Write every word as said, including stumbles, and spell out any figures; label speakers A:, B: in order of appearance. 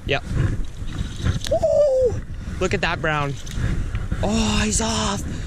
A: Yep. Woo! Look at that brown. Oh, he's off.